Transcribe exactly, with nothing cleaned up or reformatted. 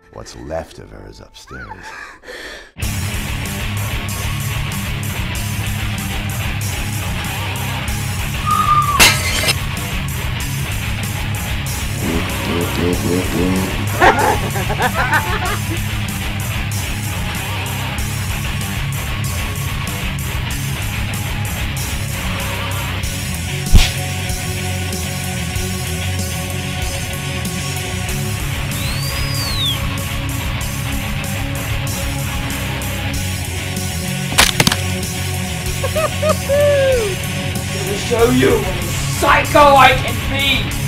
What's left of her is upstairs. Gonna show you what a psycho I can be!